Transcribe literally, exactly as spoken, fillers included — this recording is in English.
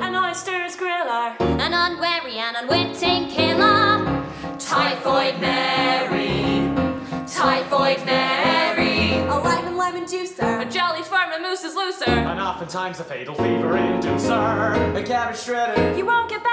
an oyster's griller, an unwary and unwitting killer. Typhoid Mary, Typhoid Mary, A lime and lemon juicer, a jelly's farm and moose is looser, And oftentimes a fatal fever inducer. A cabbage shredder. you won't get